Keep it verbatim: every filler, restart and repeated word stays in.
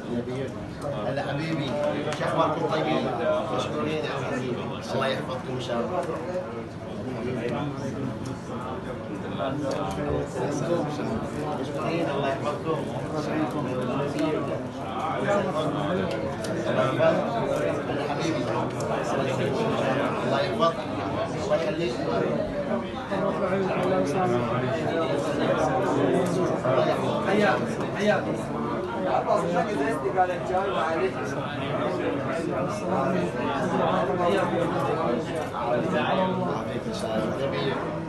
هلا حبيبي، شو اخباركم طيبين؟ مشكورين يا حبيبي، الله يحفظكم ان شاء الله. مشكورين، الله يحفظكم. هلا حبيبي، الله يحفظك، الله يخليك. حياك حياك. جميل.